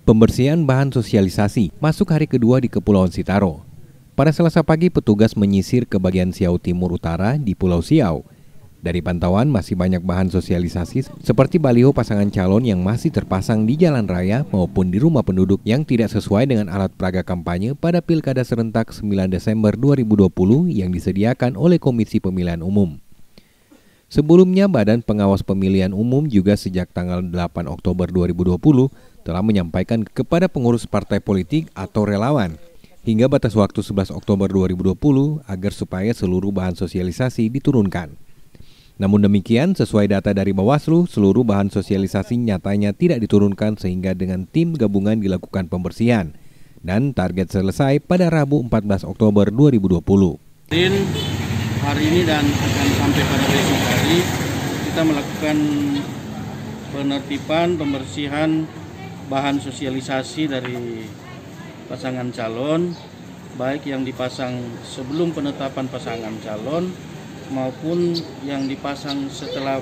Pembersihan bahan sosialisasi masuk hari kedua di Kepulauan Sitaro. Pada Selasa pagi, petugas menyisir ke bagian Siau Timur Utara di Pulau Siau. Dari pantauan, masih banyak bahan sosialisasi seperti baliho pasangan calon yang masih terpasang di jalan raya maupun di rumah penduduk yang tidak sesuai dengan alat peraga kampanye pada Pilkada Serentak 9 Desember 2020 yang disediakan oleh Komisi Pemilihan Umum. Sebelumnya, Badan Pengawas Pemilihan Umum juga sejak tanggal 8 Oktober 2020 telah menyampaikan kepada pengurus partai politik atau relawan hingga batas waktu 11 Oktober 2020 agar supaya seluruh bahan sosialisasi diturunkan. Namun demikian, sesuai data dari Bawaslu, seluruh bahan sosialisasi nyatanya tidak diturunkan sehingga dengan tim gabungan dilakukan pembersihan dan target selesai pada Rabu 14 Oktober 2020. Hari ini dan akan sampai pada besok hari kita melakukan penertiban pembersihan bahan sosialisasi dari pasangan calon, baik yang dipasang sebelum penetapan pasangan calon maupun yang dipasang setelah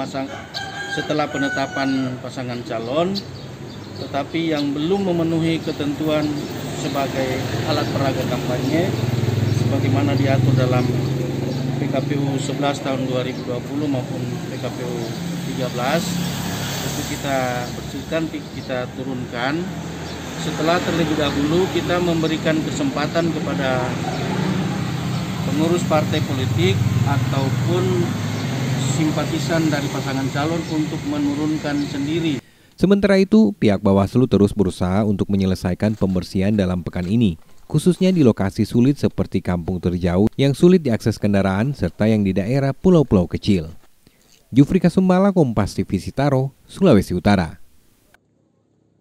penetapan pasangan calon, tetapi yang belum memenuhi ketentuan sebagai alat peraga kampanye sebagaimana diatur dalam PKPU 11 tahun 2020 maupun PKPU 13. Itu kita bersihkan, kita turunkan. Setelah terlebih dahulu kita memberikan kesempatan kepada pengurus partai politik ataupun simpatisan dari pasangan calon untuk menurunkan sendiri. Sementara itu, pihak Bawaslu terus berusaha untuk menyelesaikan pembersihan dalam pekan ini, khususnya di lokasi sulit seperti kampung terjauh yang sulit diakses kendaraan serta yang di daerah pulau-pulau kecil. Jufri Kasumbala, Kompas TV Sitaro, Sulawesi Utara.